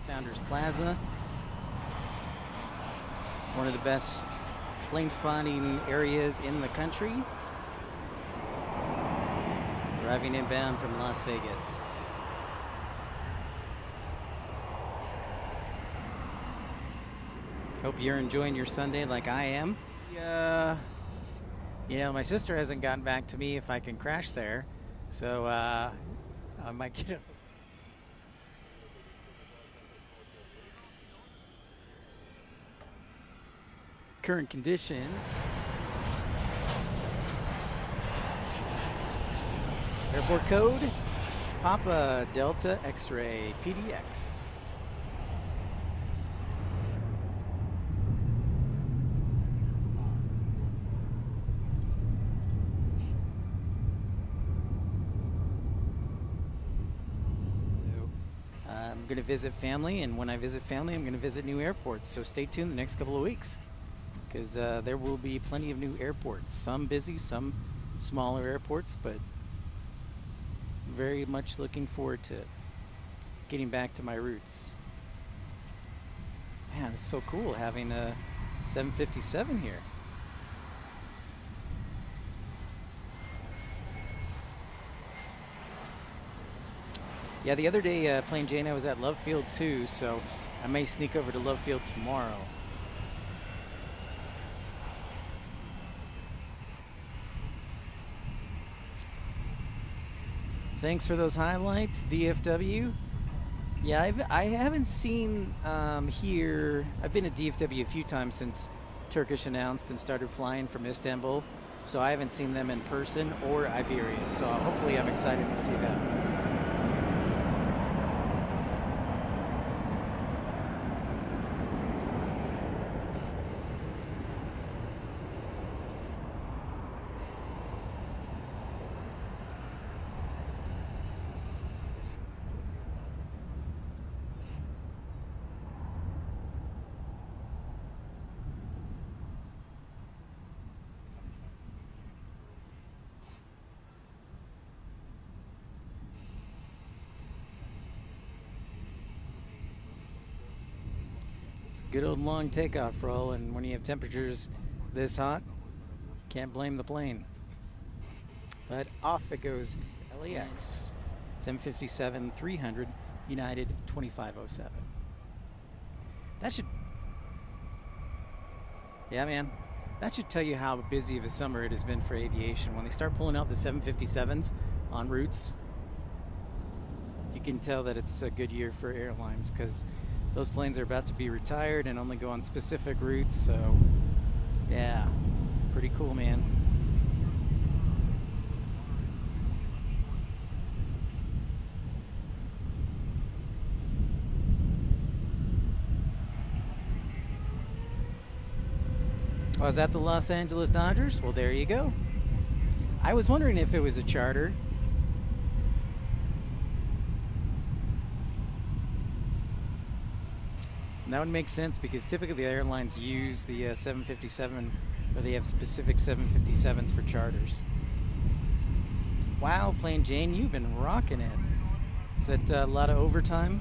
Founders Plaza, one of the best plane spotting areas in the country. Arriving inbound from Las Vegas. Hope you're enjoying your Sunday like I am. You know, my sister hasn't gotten back to me if I can crash there, so I might get a current conditions. Airport code, Papa Delta X-Ray PDX. I'm going to visit family, and when I visit family, I'm going to visit new airports. So stay tuned the next couple of weeks, because there will be plenty of new airports. Some busy, some smaller airports, but very much looking forward to getting back to my roots. Man, it's so cool having a 757 here. Yeah, the other day, Plain Jane, I was at Love Field too, so I may sneak over to Love Field tomorrow. Thanks for those highlights, DFW. Yeah, I haven't seen here. I've been at DFW a few times since Turkish announced and started flying from Istanbul, so I haven't seen them in person or Iberia. So hopefully, I'm excited to see them. Good old long takeoff roll, and when you have temperatures this hot, can't blame the plane. But off it goes. LAX 757-300 United 2507. That should, yeah, man, that should tell you how busy of a summer it has been for aviation. When they start pulling out the 757s on routes, you can tell that it's a good year for airlines, because those planes are about to be retired and only go on specific routes. So yeah, pretty cool, man. Oh, is that the Los Angeles Dodgers? Well, there you go. I was wondering if it was a charter. And that would make sense, because typically the airlines use the 757, or they have specific 757s for charters. Wow, Plain Jane, you've been rocking it. Is that a lot of overtime?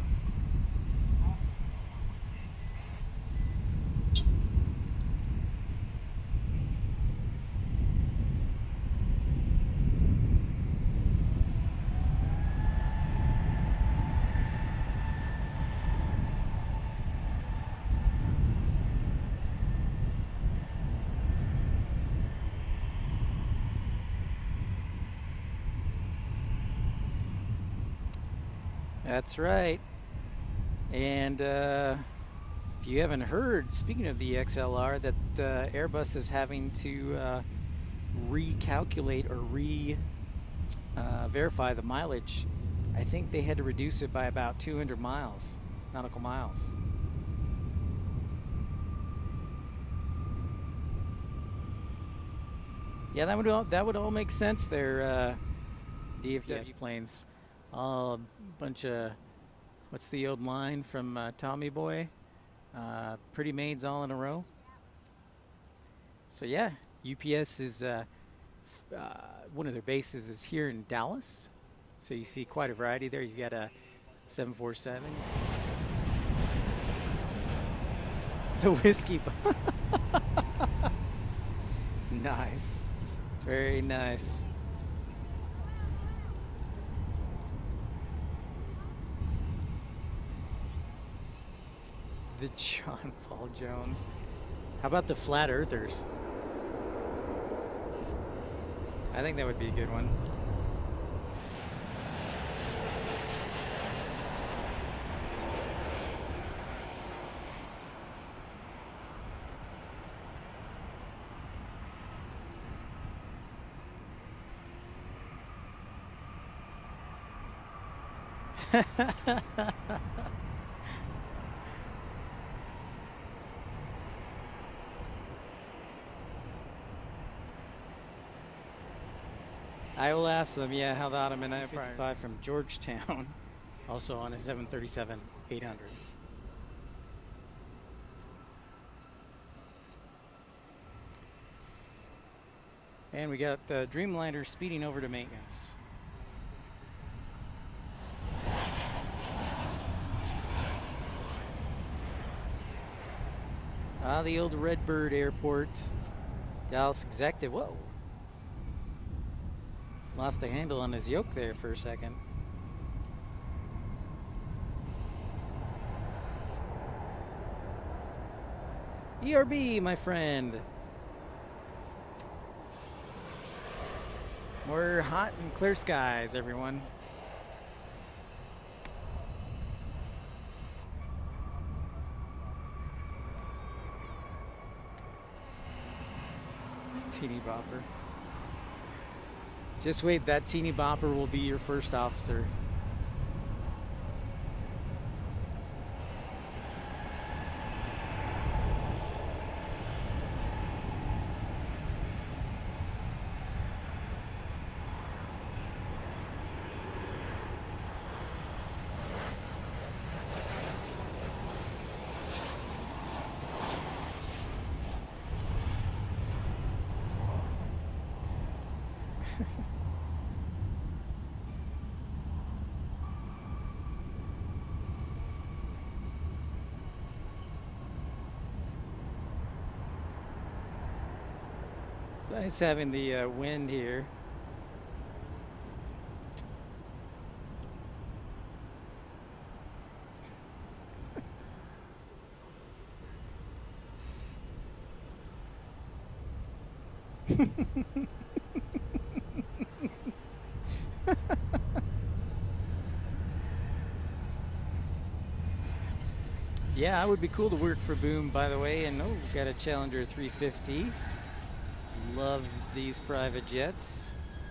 That's right. And if you haven't heard, speaking of the XLR, that Airbus is having to recalculate or verify the mileage. I think they had to reduce it by about 200 miles, nautical miles. Yeah, that would all make sense there. DFW planes. A bunch of, what's the old line from Tommy Boy? Pretty maids all in a row. So yeah, UPS is one of their bases is here in Dallas. So you see quite a variety there. You've got a 747. The whiskey. Nice. Very nice. The John Paul Jones. How about the Flat Earthers? I think that would be a good one. I will ask them, yeah, how the Ottoman I-55 from Georgetown, also on a 737-800. And we got the Dreamliner speeding over to maintenance. The old Redbird Airport, Dallas Executive. Whoa. Lost the handle on his yoke there for a second. ERB, my friend. More hot and clear skies, everyone. Teeny bopper. Just wait, that teeny bopper will be your first officer. It's nice having the wind here. Yeah, it would be cool to work for Boom, by the way. And oh, got a Challenger 350. Love these private jets.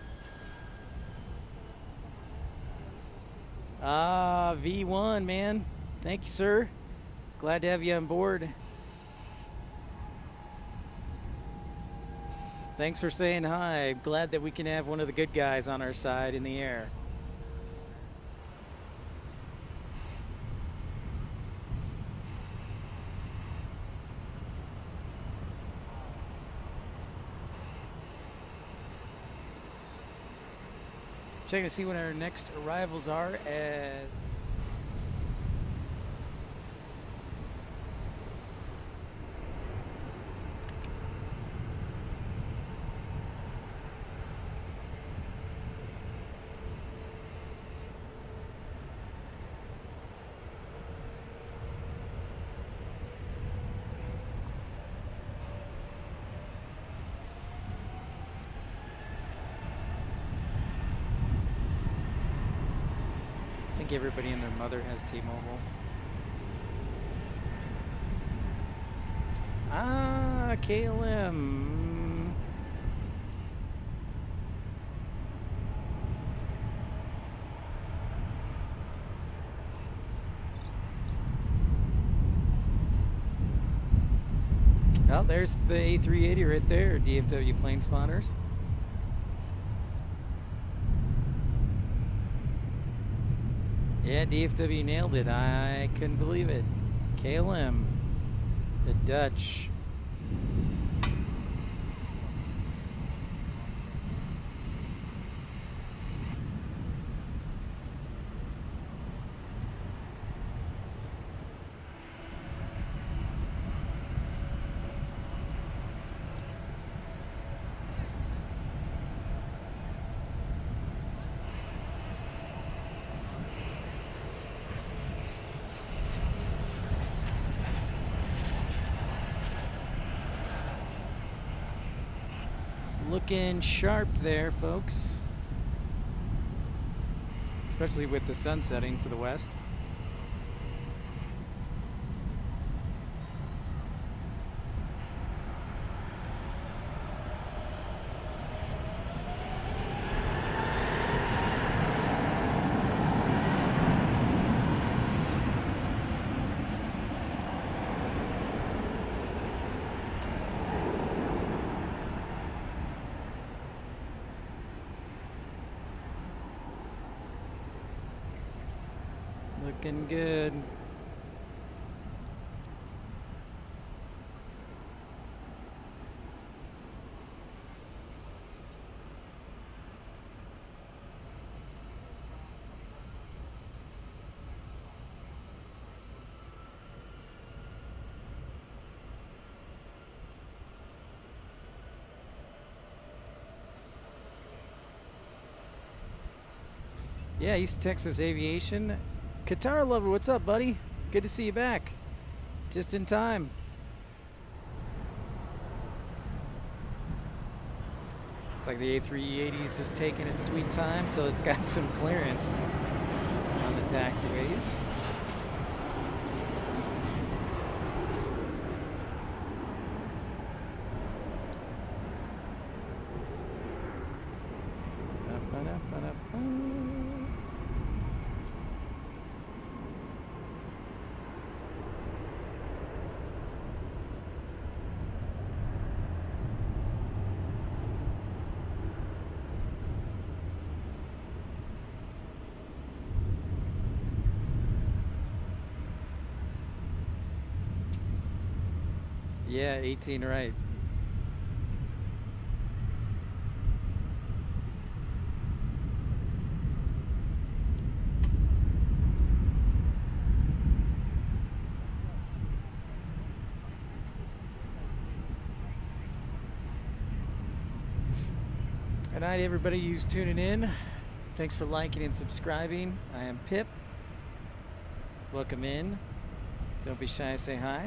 V1, man. Thank you, sir. Glad to have you on board. Thanks for saying hi. I'm glad that we can have one of the good guys on our side in the air. Checking to see when our next arrivals are as I think everybody and their mother has T-Mobile. KLM. Oh, there's the A380 right there, DFW plane spotters. Yeah, DFW nailed it. I couldn't believe it. KLM, the Dutch. Looking sharp there, folks. Especially with the sun setting to the west. Looking good. Yeah, East Texas Aviation. Qatar lover, what's up, buddy? Good to see you back. Just in time. It's like the A380 is just taking its sweet time till it's got some clearance on the taxiways. Yeah, 18 right. Good night, everybody who's tuning in. Thanks for liking and subscribing. I am Pip. Welcome in. Don't be shy, say hi.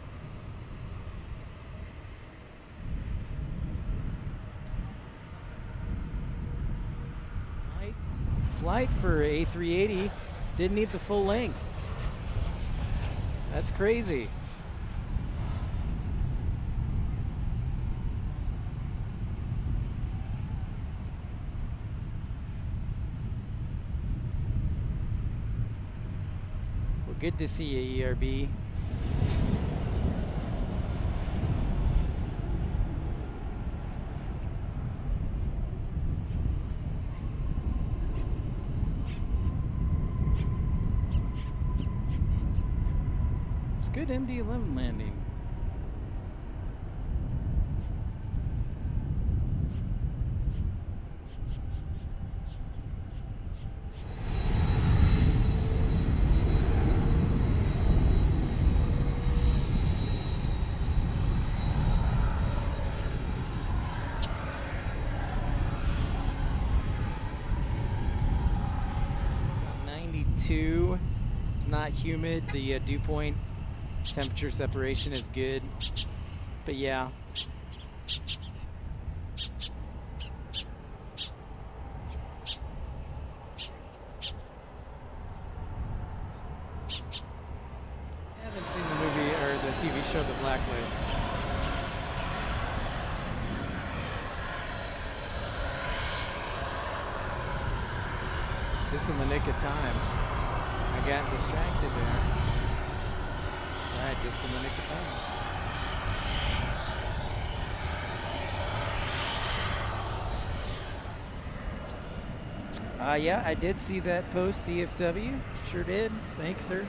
Flight for A380 didn't need the full length. That's crazy. Well, good to see you, ERB. Good MD-11 landing. About 92. It's not humid. The dew point temperature separation is good, but yeah. I haven't seen the movie or the TV show The Blacklist. Just in the nick of time. I got distracted there. It's all right, just in the nick of time. Yeah, I did see that post, DFW. Sure did. Thanks, sir.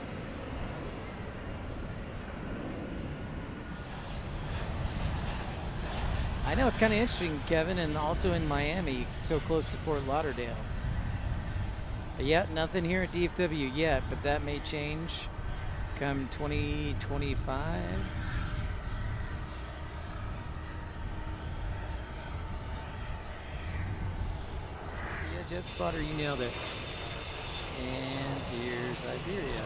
I know, it's kind of interesting, Kevin, and also in Miami, so close to Fort Lauderdale. But yeah, nothing here at DFW yet, but that may change come 2025. Yeah, Jet Spotter, you nailed it. And here's Iberia.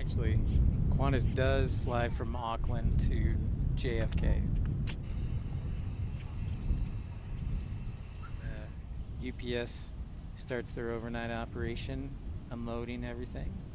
Actually, Qantas does fly from Auckland to JFK. UPS starts their overnight operation, unloading everything.